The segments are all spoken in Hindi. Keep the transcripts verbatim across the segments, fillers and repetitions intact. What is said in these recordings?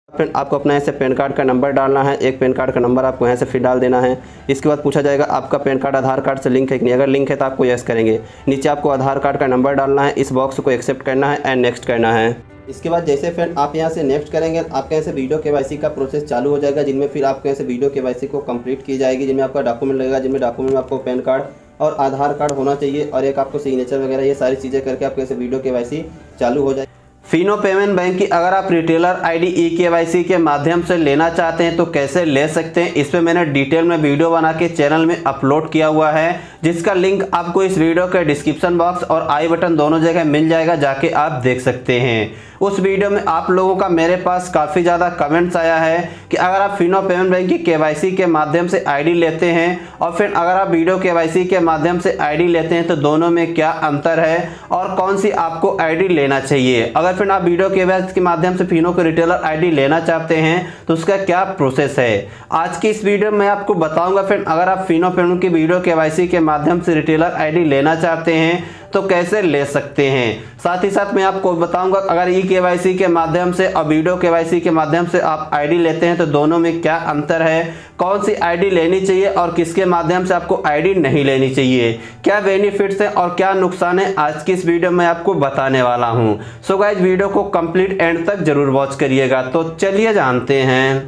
फिर आपको अपना यहाँ से पैन कार्ड का नंबर डालना है। एक पैन कार्ड का नंबर आपको यहाँ से फिर डाल देना है। इसके बाद पूछा जाएगा आपका पैन कार्ड आधार कार्ड से लिंक है कि नहीं। अगर लिंक है तो आपको यस करेंगे। नीचे आपको आधार कार्ड का नंबर डालना है। इस बॉक्स को एक्सेप्ट करना है एंड नेक्स्ट करना है। इसके बाद जैसे फ्रेंड आप यहाँ से नेक्स्ट करेंगे आपके यहाँ से वीडियो केवाईसी का प्रोसेस चालू हो जाएगा, जिनमें फिर आपके यहाँ से वीडियो केवाईसी को कंप्लीट की जाएगी, जिनमें आपका डॉक्यूमेंट लगेगा, जिनमें डॉक्यूमेंट में आपको पैन कार्ड और आधार कार्ड होना चाहिए और एक आपको सिग्नेचर वगैरह, ये सारी चीज़ें करके आपके यहाँ से वीडियो केवाईसी चालू हो जाएगी। फिनो पेमेंट बैंक की अगर आप रिटेलर आईडी ई केवाईसी के माध्यम से लेना चाहते हैं तो कैसे ले सकते हैं, इस पर मैंने डिटेल में वीडियो बना के चैनल में अपलोड किया हुआ है, जिसका लिंक आपको इस वीडियो के डिस्क्रिप्शन बॉक्स और आई बटन दोनों जगह मिल जाएगा, जाके आप देख सकते हैं। उस वीडियो में आप लोगों का मेरे पास काफ़ी ज़्यादा कमेंट्स आया है कि अगर आप फिनो पेमेंट बैंक की केवाईसी के माध्यम से आईडी लेते हैं और फिर अगर आप वीडियो केवाईसी के माध्यम से आईडी लेते हैं तो दोनों में क्या अंतर है और कौन सी आपको आईडी लेना चाहिए। अगर फिर आप वीडियो केवाईसी के माध्यम से फिनो के रिटेलर आईडी लेना चाहते हैं तो उसका क्या प्रोसेस है, आज की इस वीडियो में आपको बताऊंगा। फिर अगर आप फिनो पेमेंट की वीडियो केवाईसी के माध्यम से रिटेलर आईडी लेना चाहते हैं तो कैसे ले सकते हैं। साथ ही साथ मैं आपको बताऊंगा अगर ई केवाईसी के माध्यम से और वीडियो केवाईसी के माध्यम से आप आईडी लेते हैं तो दोनों में क्या अंतर है, कौन सी आईडी लेनी चाहिए और किसके माध्यम से आपको आईडी नहीं लेनी चाहिए, क्या बेनिफिट्स हैं और क्या नुकसान है, आज की इस वीडियो में आपको बताने वाला हूं। सो गाइस वीडियो को कंप्लीट एंड तक जरूर वॉच करिएगा। तो चलिए जानते हैं।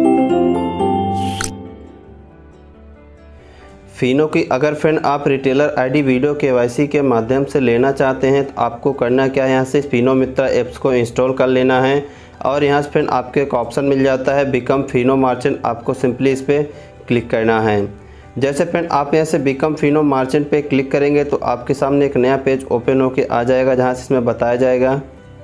फिनो की अगर फ्रेंड आप रिटेलर आईडी वीडियो केवाईसी के माध्यम से लेना चाहते हैं तो आपको करना क्या है, यहाँ से फिनो मित्रा ऐप्स को इंस्टॉल कर लेना है और यहाँ से फ्रेंड आपके एक ऑप्शन मिल जाता है बिकम फिनो मर्चेंट, आपको सिंपली इस पर क्लिक करना है। जैसे फ्रेंड आप यहाँ से बिकम फिनो मर्चेंट पे क्लिक करेंगे तो आपके सामने एक नया पेज ओपन होके आ जाएगा, जहाँ से इसमें बताया जाएगा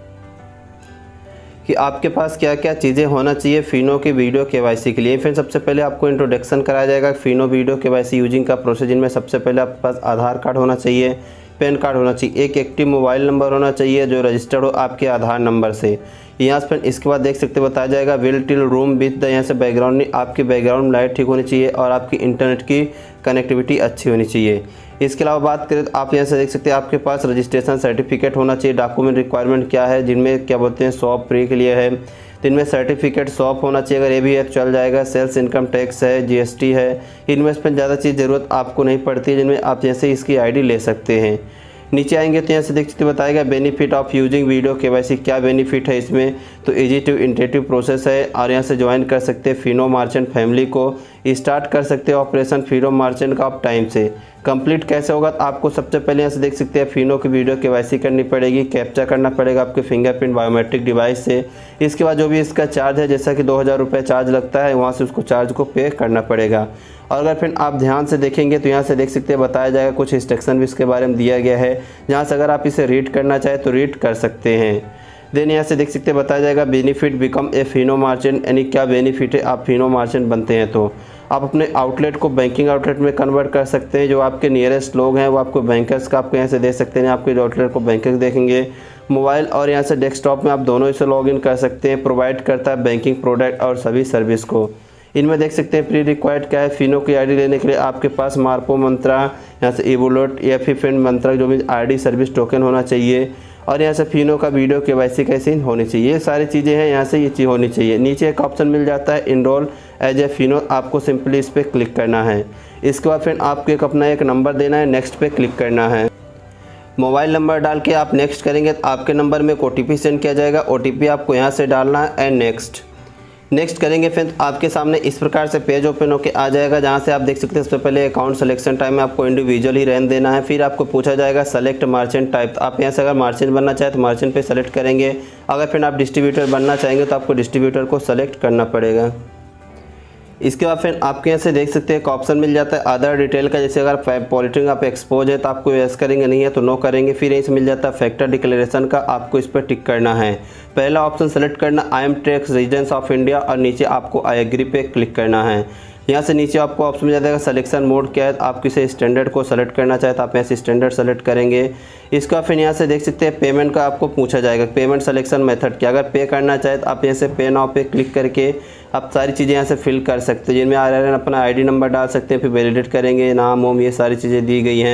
कि आपके पास क्या क्या चीज़ें होना चाहिए फिनो की वीडियो केवाईसी के लिए। फिर सबसे पहले आपको इंट्रोडक्शन कराया जाएगा फिनो वीडियो केवाईसी यूजिंग का प्रोसेस, जिनमें सबसे पहले आपके पास आधार कार्ड होना चाहिए, पैन कार्ड होना चाहिए, एक एक्टिव मोबाइल नंबर होना चाहिए जो रजिस्टर्ड हो आपके आधार नंबर से। यहाँ से फ्रेंड इसके बाद देख सकते बताया जाएगा well till room with the, यहाँ से बैकग्राउंड आपकी बैकग्राउंड लाइट ठीक होनी चाहिए और आपकी इंटरनेट की कनेक्टिविटी अच्छी होनी चाहिए। इसके अलावा बात करें तो आप यहाँ से देख सकते हैं आपके पास रजिस्ट्रेशन सर्टिफिकेट होना चाहिए। डॉक्यूमेंट रिक्वायरमेंट क्या है, जिनमें क्या बोलते हैं शॉप फ्री के लिए है, तो इनमें सर्टिफिकेट शॉप होना चाहिए, अगर ये भी है तो चल जाएगा। सेल्स इनकम टैक्स है, जीएसटी है, इन्वेस्टमेंट ज़्यादा चीज़ ज़रूरत आपको नहीं पड़ती है, जिनमें आप जैसे इसकी आईडी ले सकते हैं। नीचे आएंगे तो यहाँ से देख सकते बताएगा benefit of using video KYC, क्या बेनिफिट है इसमें, तो इजी टू इंटेटिव प्रोसेस है और यहाँ से ज्वाइन कर सकते हैं फिनो मर्चेंट फैमिली को, स्टार्ट कर सकते हैं ऑपरेशन फिनो मर्चेंट का आप टाइम से। कंप्लीट कैसे होगा तो आपको सबसे पहले यहाँ से देख सकते हैं फिनो की वीडियो केवाईसी करनी पड़ेगी, कैप्चा करना पड़ेगा आपके फिंगरप्रिंट बायोमेट्रिक डिवाइस से। इसके बाद जो भी इसका चार्ज है, जैसा कि दो हज़ार रुपये चार्ज लगता है, वहाँ से उसको चार्ज को पे करना पड़ेगा। और अगर फिर आप ध्यान से देखेंगे तो यहाँ से देख सकते हैं बताया जाएगा कुछ इंस्ट्रक्शन भी इसके बारे में दिया गया है, जहाँ से अगर आप इसे रीड करना चाहें तो रीड कर सकते हैं। देन यहाँ से देख सकते हैं बताया जाएगा benefit become a Fino merchant, यानी क्या बेनिफिट है आप फिनो मर्चेंट बनते हैं तो आप अपने आउटलेट को बैंकिंग आउटलेट में कन्वर्ट कर सकते हैं। जो आपके नियरेस्ट लोग हैं वो आपको बैंकर्स का आपको यहाँ से दे सकते हैं, आपके आउटलेट को बैंकर्स देखेंगे। मोबाइल और यहाँ से डेस्कटॉप में आप दोनों इसे लॉगिन कर सकते हैं। प्रोवाइड करता है बैंकिंग प्रोडक्ट और सभी सर्विस को। इनमें देख सकते हैं प्री रिक्वायर्ड क्या है, फिनो की आईडी लेने के लिए आपके पास मार्पो मंत्रा, यहाँ से इवोलोट या फिर फ्रेंड मंत्रा जो भी आईडी सर्विस टोकन होना चाहिए और यहाँ से फिनो का वीडियो केवाईसी कैसे होनी चाहिए, ये सारी चीज़ें हैं, यहाँ से ये चीज़ होनी चाहिए। नीचे एक ऑप्शन मिल जाता है इनरोल एज ए फिनो, आपको सिंपली इस पर क्लिक करना है। इसके बाद फिर आपको एक अपना एक नंबर देना है, नेक्स्ट पे क्लिक करना है। मोबाइल नंबर डाल के आप नेक्स्ट करेंगे तो आपके नंबर में एक ओ टी पी सेंड किया जाएगा, ओ टी पी आपको यहाँ से डालना है एंड नेक्स्ट। नेक्स्ट करेंगे फिर आपके सामने इस प्रकार से पेज ओपन होकर आ जाएगा, जहाँ से आप देख सकते हैं सबसे पहले अकाउंट सिलेक्शन टाइम में आपको इंडिविजुअल ही रहने देना है। फिर आपको पूछा जाएगा सेलेक्ट मर्चेंट टाइप, तो आप यहाँ से अगर मर्चेंट बनना चाहे तो मर्चेंट पे सेलेक्ट करेंगे, अगर फिर आप डिस्ट्रीब्यूटर बनना चाहेंगे तो आपको डिस्ट्रीब्यूटर को सेलेक्ट करना पड़ेगा। इसके बाद फिर आपके यहाँ से देख सकते हैं एक ऑप्शन मिल जाता है अदर डिटेल का, जैसे अगर पॉलिटिंग आप एक्सपोज है तो आपको यस करेंगे, नहीं है तो नो करेंगे। फिर यहीं से मिल जाता है फैक्टर डिक्लेरेशन का, आपको इस पर टिक करना है। पहला ऑप्शन सेलेक्ट करना I am tax residence of India और नीचे आपको आई एग्री पे क्लिक करना है। यहाँ से नीचे आपको ऑप्शन मिल जाएगा सिलेक्शन मोड क्या है, आप किसी स्टैंडर्ड को सेलेक्ट करना चाहे तो आप यहाँ से स्टैंडर्ड सेलेक्ट करेंगे। इसका फिर यहाँ से देख सकते हैं पेमेंट का आपको पूछा जाएगा, पेमेंट सिलेक्शन मेथड क्या, अगर पे करना चाहे तो आप यहाँ से पे नाउ पे क्लिक करके आप सारी चीज़ें यहाँ से फिल कर सकते हैं, जिनमें आ रहे हैं अपना आईडी नंबर डाल सकते हैं, फिर वैलिडेट करेंगे, नाम ओम ये सारी चीज़ें दी गई हैं।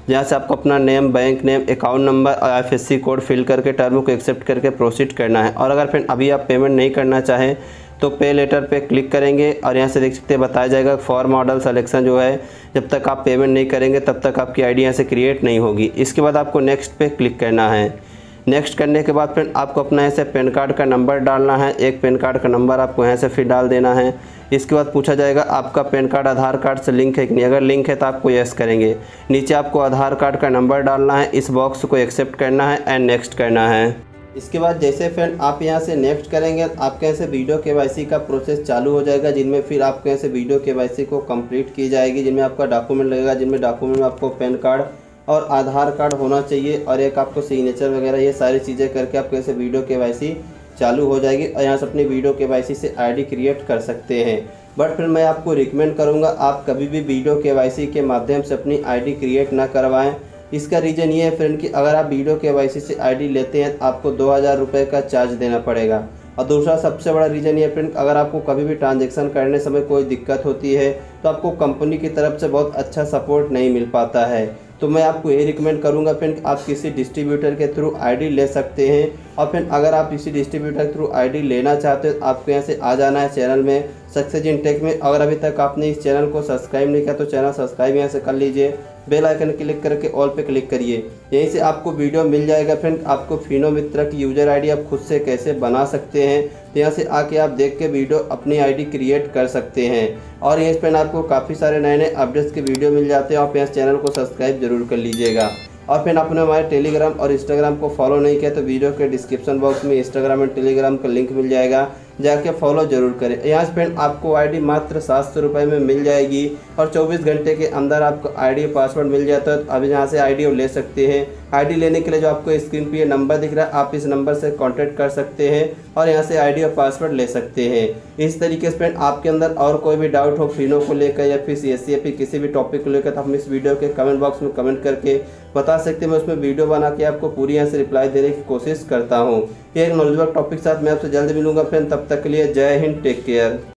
जहाँ से आपको अपना name, bank name, account number और I F S C code fill करके टर्म को एक्सेप्ट करके प्रोसीड करना है। और अगर फ्रेंड अभी आप पेमेंट नहीं करना चाहें तो पे लेटर पे क्लिक करेंगे और यहाँ से देख सकते हैं बताया जाएगा फॉर मॉडल सिलेक्शन जो है जब तक आप पेमेंट नहीं करेंगे तब तक आपकी आईडी यहाँ से क्रिएट नहीं होगी। इसके बाद आपको नेक्स्ट पे क्लिक करना है। नेक्स्ट करने के बाद फ्रेंड आपको अपना ऐसे पैन कार्ड का नंबर डालना है। एक पैन कार्ड का नंबर आपको यहाँ से फिर डाल देना है। इसके बाद पूछा जाएगा आपका पैन कार्ड आधार कार्ड से लिंक है कि नहीं। अगर लिंक है तो आपको यस करेंगे। नीचे आपको आधार कार्ड का नंबर डालना है। इस बॉक्स को एक्सेप्ट करना है एंड नेक्स्ट करना है। इसके बाद जैसे फ्रेंड आप यहाँ से नेक्स्ट करेंगे आपके यहाँ से वीडियो केवाईसी का प्रोसेस चालू हो जाएगा, जिनमें फिर आपके यहाँ से वीडियो केवाईसी को कंप्लीट की जाएगी, जिनमें आपका डॉक्यूमेंट लगेगा, जिनमें डॉक्यूमेंट में आपको पैन कार्ड और आधार कार्ड होना चाहिए और एक आपको सिग्नेचर वगैरह, ये सारी चीज़ें करके आपके यहाँ से वीडियो केवाईसी चालू हो जाएगी और यहाँ से अपनी वीडियो केवाईसी से आईडी क्रिएट कर सकते हैं। बट फिर मैं आपको रिकमेंड करूँगा आप कभी भी वीडियो केवाईसी के माध्यम से अपनी आईडी क्रिएट ना करवाएं। इसका रीज़न ये है फ्रेंड कि अगर आप वीडियो केवाईसी से आईडी लेते हैं तो आपको दो हज़ार रुपये का चार्ज देना पड़ेगा। और दूसरा सबसे बड़ा रीज़न ये फ्रेंड, अगर आपको कभी भी ट्रांजैक्शन करने समय कोई दिक्कत होती है तो आपको कंपनी की तरफ से बहुत अच्छा सपोर्ट नहीं मिल पाता है। तो मैं आपको ये रिकमेंड करूंगा फ्रेंड आप किसी डिस्ट्रीब्यूटर के थ्रू आईडी ले सकते हैं। और फिर अगर आप किसी डिस्ट्रीब्यूटर के थ्रू आईडी लेना चाहते हो तो आपको यहाँ से आ जाना है चैनल में सक्सेस इन टेक में। अगर अभी तक आपने इस चैनल को सब्सक्राइब नहीं किया तो चैनल सब्सक्राइब यहाँ से कर लीजिए। बेल आइकन क्लिक करके ऑल पे क्लिक करिए। यहीं से आपको वीडियो मिल जाएगा फ्रेंड आपको फिनो मित्रा की यूज़र आईडी आप खुद से कैसे बना सकते हैं। तो यहाँ से आके आप देख के वीडियो अपनी आईडी क्रिएट कर सकते हैं। और यहीं पर आपको काफ़ी सारे नए नए अपडेट्स के वीडियो मिल जाते हैं। आप यहाँ चैनल को सब्सक्राइब जरूर कर लीजिएगा। और फिर आपने हमारे टेलीग्राम और इंस्टाग्राम को फॉलो नहीं किया तो वीडियो के डिस्क्रिप्शन बॉक्स में इंस्टाग्राम और टेलीग्राम का लिंक मिल जाएगा, जाके फॉलो जरूर करें। यहाँ से फ्रेंड आपको आईडी मात्र सात सौ रुपये में मिल जाएगी और चौबीस घंटे के अंदर आपको आईडी पासवर्ड मिल जाता है। तो अभी यहाँ से आईडी ले सकते हैं। आईडी लेने के लिए जो आपको स्क्रीन पे ये नंबर दिख रहा है आप इस नंबर से कांटेक्ट कर सकते हैं और यहाँ से आईडी और पासवर्ड ले सकते हैं। इस तरीके से फ्रेंड आपके अंदर और कोई भी डाउट हो फिनो को लेकर या फिर सी एस सी या फिर किसी भी टॉपिक को लेकर तो हम इस वीडियो के कमेंट बॉक्स में कमेंट करके बता सकते हैं। मैं उसमें वीडियो बना के आपको पूरी यहाँ से रिप्लाई देने की कोशिश करता हूँ। एक नॉलेजेबल टॉपिक के साथ मैं आपसे जल्द मिलूंगा फ्रेंड। तब तक के लिए जय हिंद, टेक केयर।